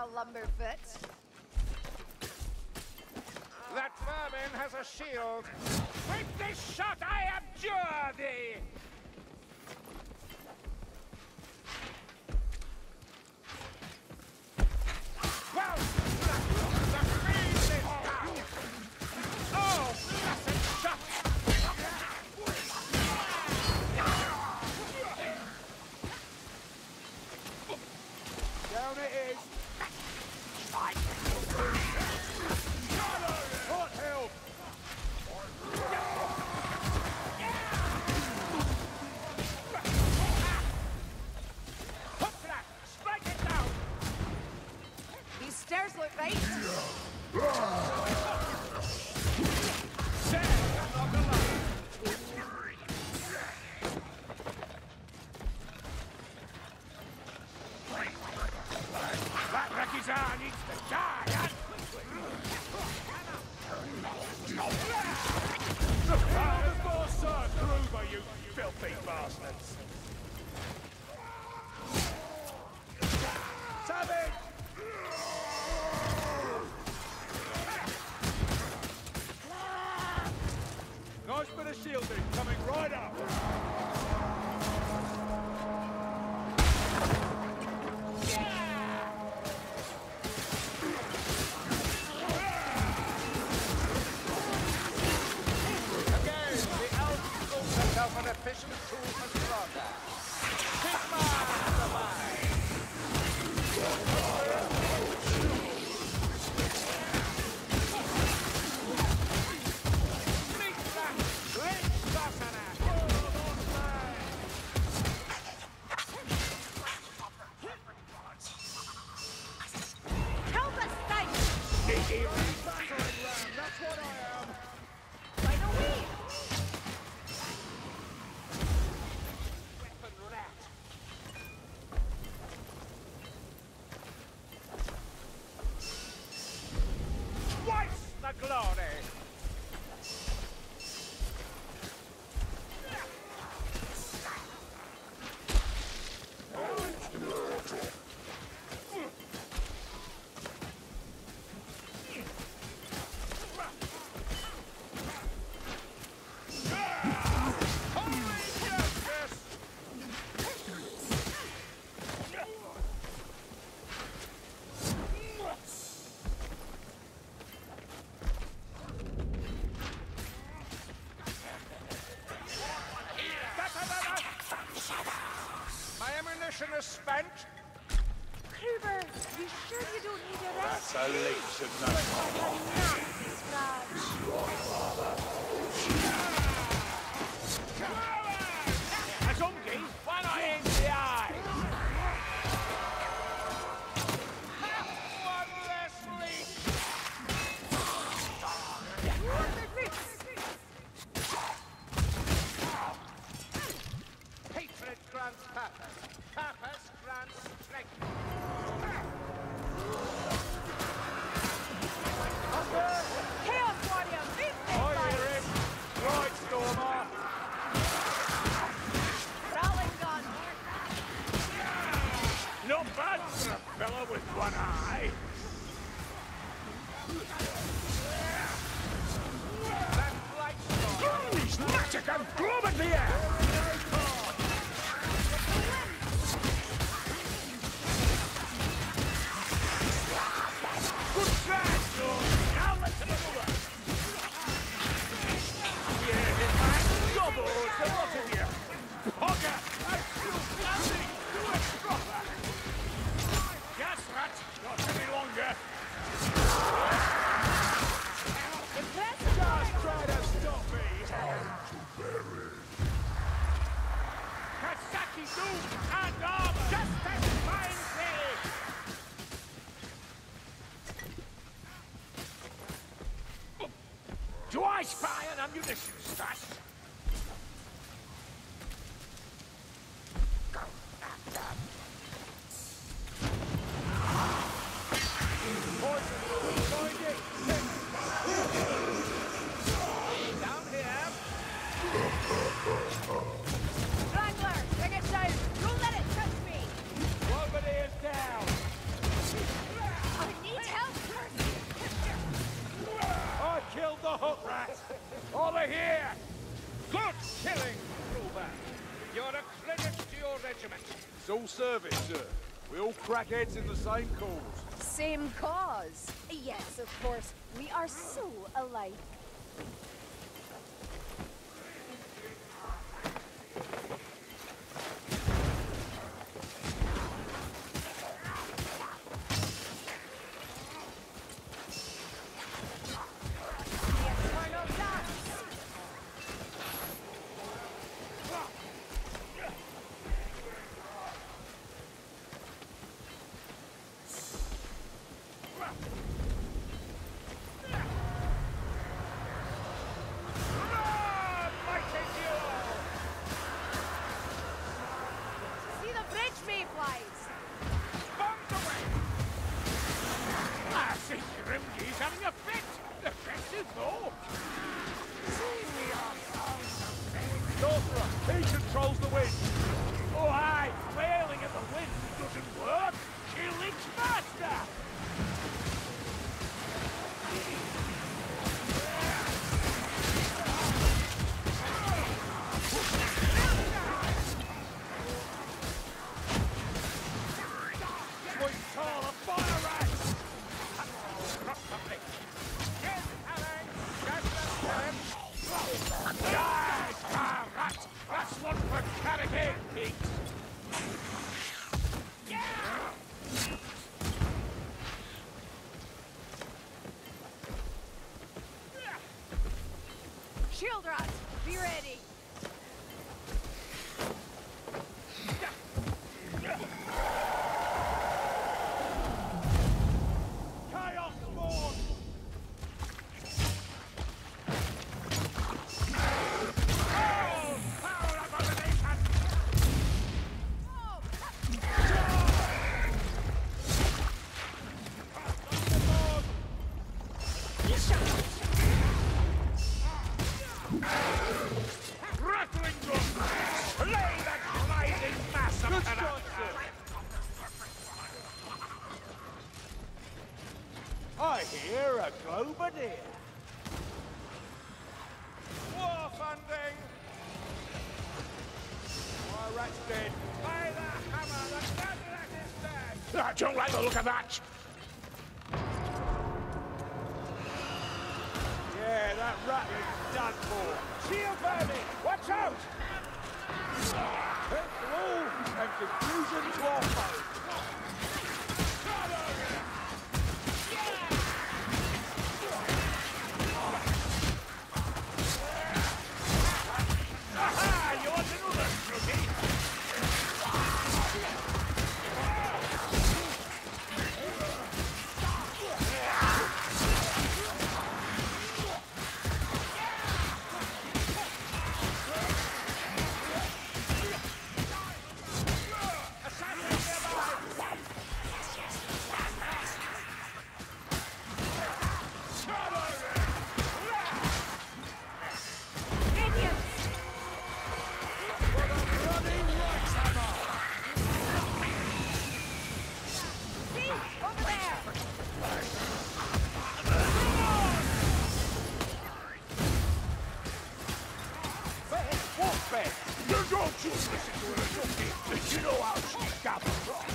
thou lumberfoot. That vermin has a shield. With this shot, I abjure thee! Well, the fiend is down! Oh, blessed shot! Down it is. Hot help! Hook that! Strike it down! These stairs look right. There, not alive! That Rekizar needs to die, and the father's more Sir Gruber, you filthy bastards! Savage! Nice bit of shielding coming right up! An efficient tool for slaughter. Sigma survive. Meet that great Sasana. Help us, thanks! Sneaky battering ram, that's what I am. Why don't we? Twice the glory! My ammunition is spent. Kruber, you sure you don't need a rest? That's a leech of no a donkey, one eye in the eye. One less leech. Hatred grants purpose. Purpose grants strength. Chaos Warrior, beat me, I hear him. Right, Stormer. Rowling gun. Not bad for a fella with one eye. That light storm. He's magic and globe in the air. Good try, Storm. Now let's have a look. Yeah, hit back. Double the lot of you. Hogger, I'm still standing. Do it proper. Gas rat, not any longer. The best guys try to stop me. Kasaki Doom and armor. Just as fine, clearly. Do I spy an ammunition stash? Down here. Wrangler, bring it down. Don't let it touch me. Nobody is down. your hook, rat! Over here! Good killing, Kruber! You're a credit to your regiment. It's all service, sir. We all crack heads in the same cause. Same cause. Yes, of course. We are so alike. He controls the wind. Oh, aye, flailing at the wind doesn't work. Killing's faster. Sweet tall of fire rats. Get Harry. Rat. That's one for carrying pigs. Shield rat, be ready. Chaos Spawn! Oh! Power abomination! Rattling drum! Slay that blinding mass of Taranta! I hear a Globadier. War funding! My rat's dead. By the hammer, the rat is dead! I don't like the look of that! Yeah, that rat is done for. Shield baby! Watch out! Hit the wall and confusion to our foes. Aha! You want another rookie? Over there! Walk back. You don't just listen to a rookie. You know how she's got from.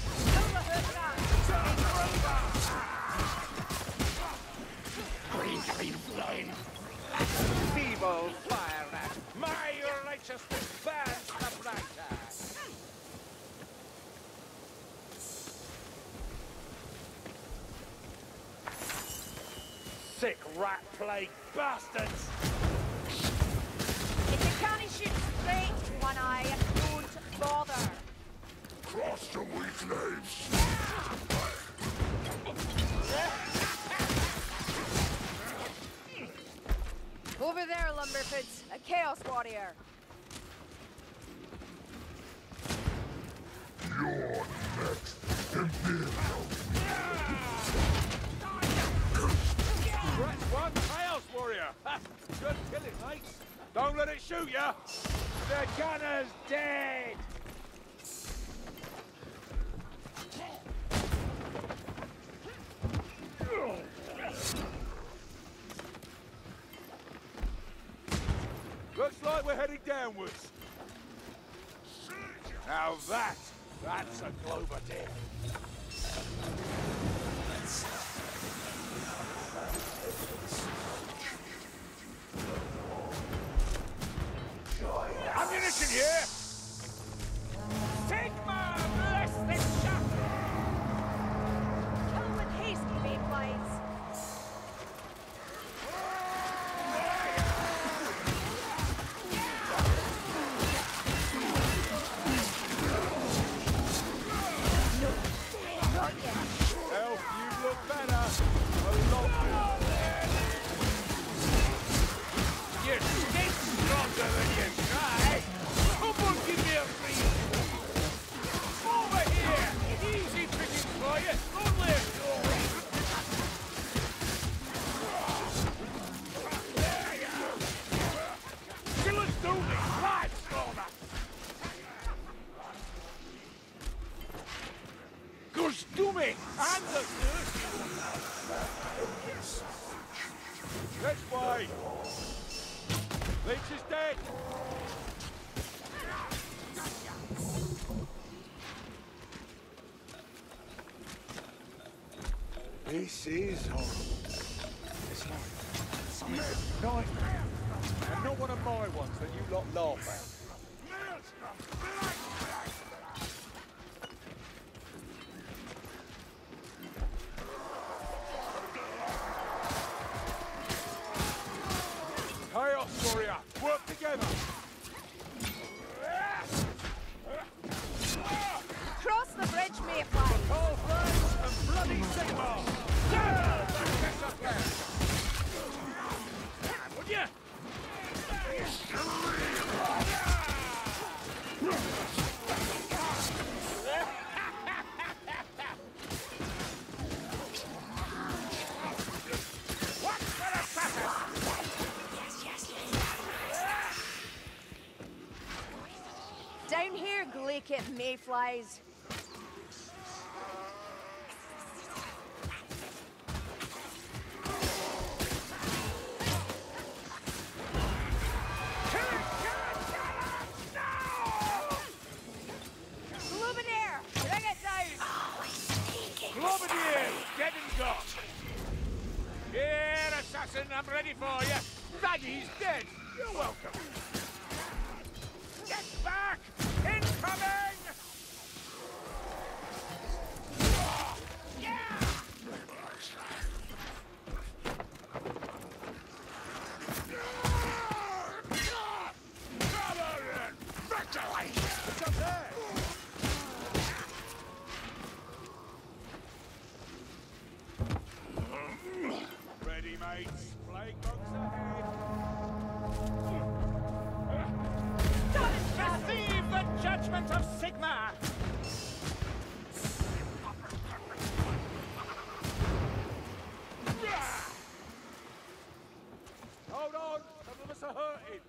Green flame. Feeble fire rat. My righteousness burns the brighter. Sick rat plague bastards! If you can't shoot straight, one eye, don't bother. Cross the weak legs! Over there, Lumberfoots, a Chaos Warrior. You're next, Imperial. Rat's one Chaos Warrior. Ha! Good killing, mates. Don't let it shoot ya. The gunner's dead! Looks like we're heading downwards. Now that's a Clover deer. Ammunition here! Sigma, bless this shot! Kill with haste, mayflies. Not yet. Elf, you look better. A lot better. You stink stronger than you try. Someone give me a free. Over here. Easy picking for you. Only a door. Killers do this. Live slaughter. Goes to me. And the thirsty one. This way. Leech is dead. This is horrible. It's like something nightmare. And not one of my ones that you lot laugh at. Chaos Warrior, work together! Cross the bridge, mayflies. Cold Flames and Bloody Sigma! Yeah! That's up there! Would ya? What for the Down here, Glaikit mayflies. Luminaire, bring it down. Globadier, dead and gone. Here, assassin, I'm ready for you. Raggy's dead. You're welcome. Get back! Incoming! Yeah! What's up there? Ready, mates. Plague bugs ahead. Receive the judgment of Sigma! Hold on, some of us are hurting.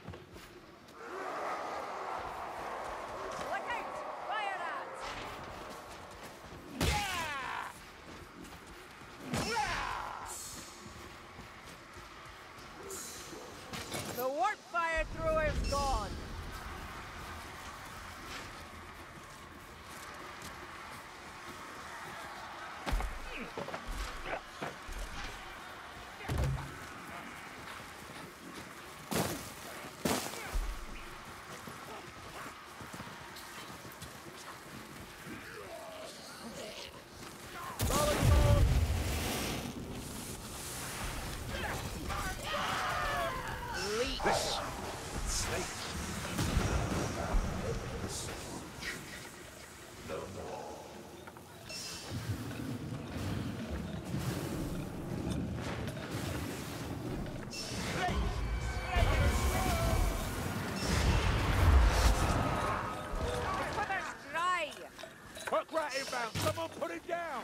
Look out! Fire rats! The warp fire thrower's gone. Hook rat inbound! Someone put him down!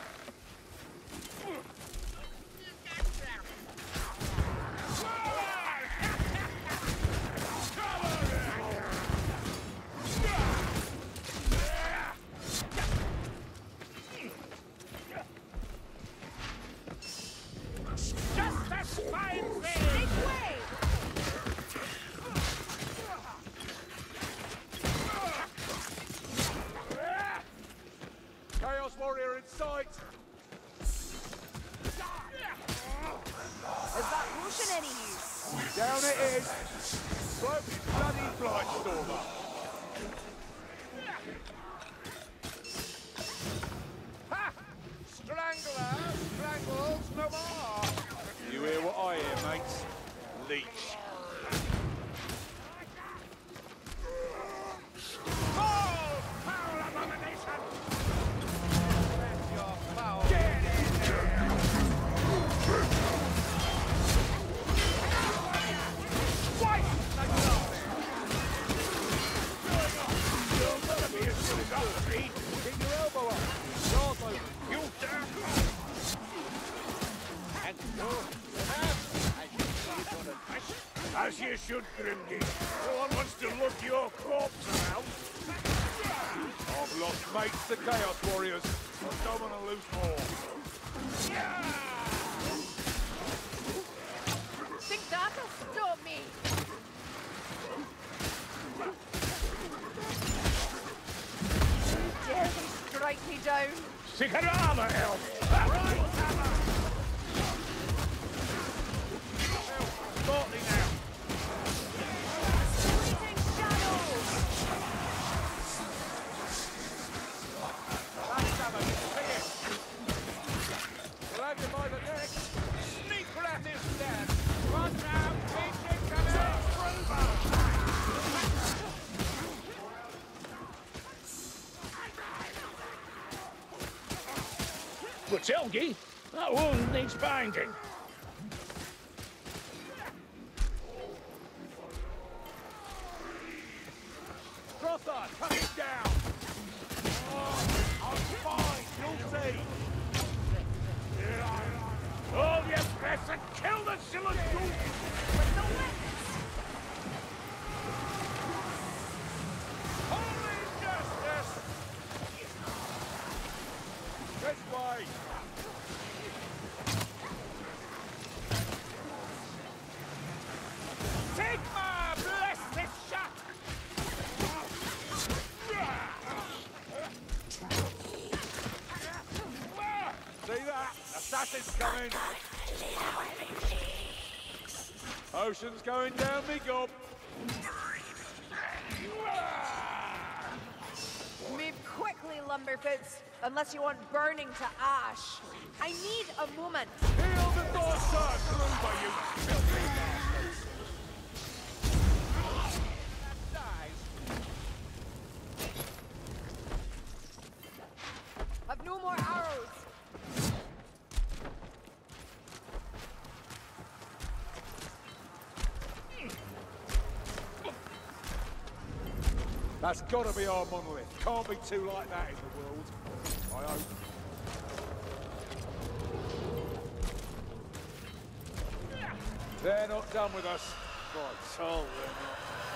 Just a spine thing! Make way! Chaos Warrior in sight! Is that potion any use? Down it is! Bloke is bloody Blightstormer! Ha! Strangler! Strangles no more! You hear what I hear, mates? Leech. Oh! Foul abomination! Let your foul get in there! White! Like nothing! You're gonna be as good as us, Reed! Keep your elbow up! Jaws open! You damn! And go! As you should, Grimgate. No one wants to look your corpse around. I've lost mates to Chaos Warriors. I don't want to lose more. Think that'll stop me? Dare they strike me down? Sikarama, Elf! Right, Hammer! Sportly now. Fleeting shadows! That's Hammer, see it! We'll have you by the neck. Sneak rat is dead. Run now, keep it coming! Watelgi, that wound needs binding. Crosser, cut it down! Oh, I'm fine, you'll see! All your threats and kill the Silent Goose! With the witness! Holy justice! This way! Sigma, bless this shot! See that? Assassin's coming! Ocean's going down me gob! Move quickly, Lumberfoots, unless you want burning to ash. I need a moment. Heal the Dorsar, Gruber, you filthy bastards! I've no more arrows. That's gotta be our monolith. Can't be two like that in the world. I hope. They're not done with us. God, so they're not.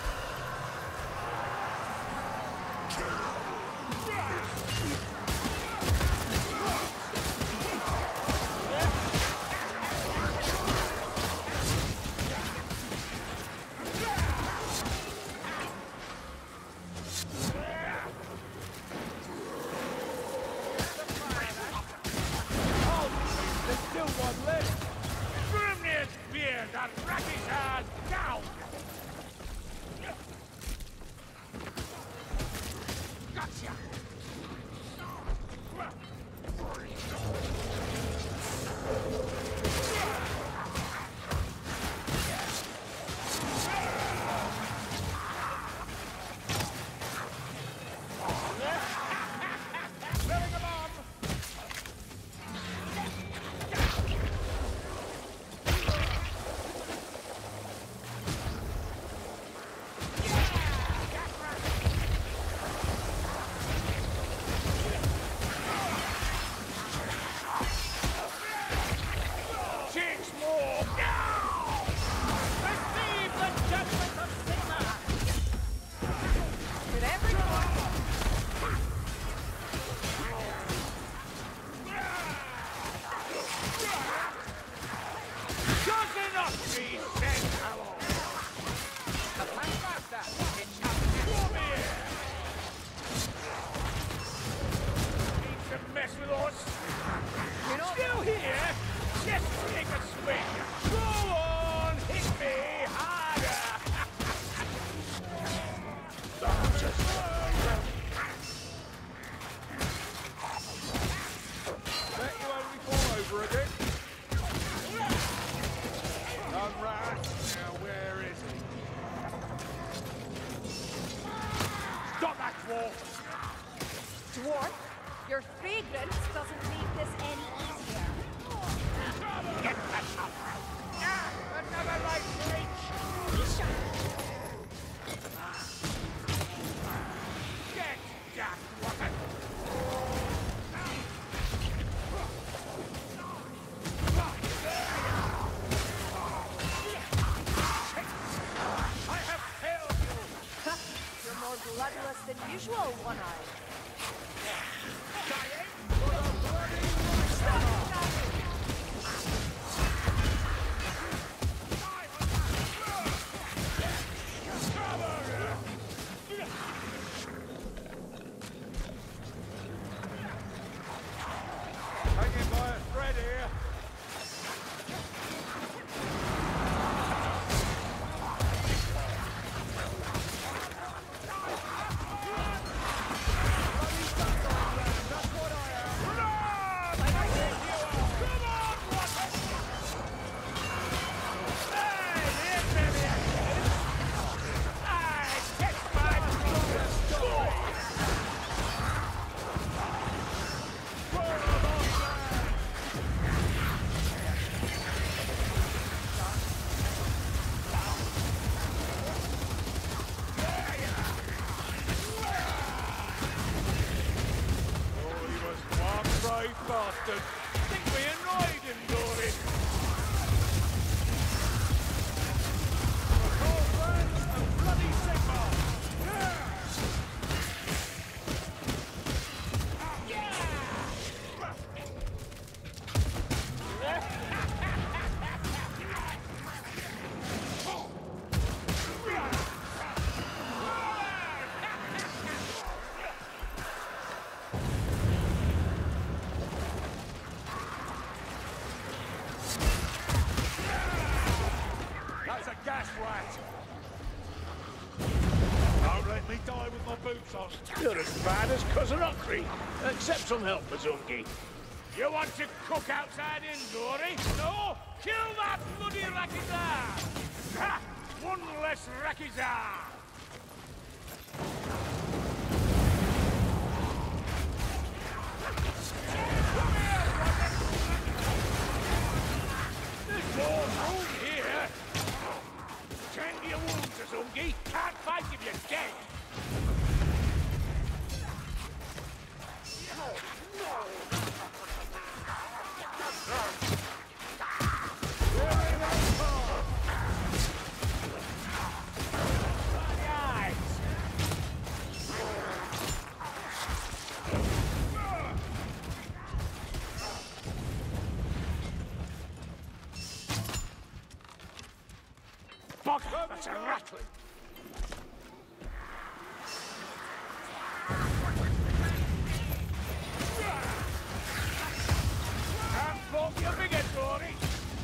There's still one left. Grimnir's beard and Rakizar down! Gotcha! Filling them on! with us. You know, Still here? Just take a swing. Go on, hit me harder. Bet you only fall over again. Done right. Now where is he? Stop that dwarf. dwarf, your fragrance doesn't make this any easier. Get that up. Another right reach. Get that weapon. I have failed you. You're more bloodless than usual, One-Eye. Dying for the bloody Hanging by a thread here. Bastard! Think we annoyed him, Dory! Call friends and bloody Sigmar! That's a gas rat! Don't let me die with my boots on. You're as bad as Cousin Huckry. Accept some help, Bazungi. You want to cook outside in, Dory? No? Kill that bloody Rakizar! Ha! One less Rakizar! There's more room here! Tend to your wounds, Bazungi. Can't fight if you're dead. Bugger, that's a rattling. Can't fault your bigger, Dory.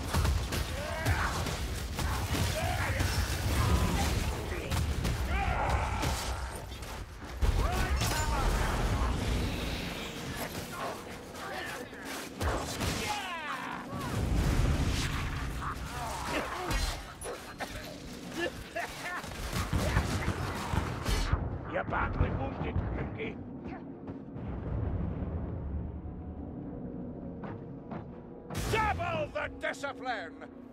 You're badly wounded, Grimky. Double the discipline!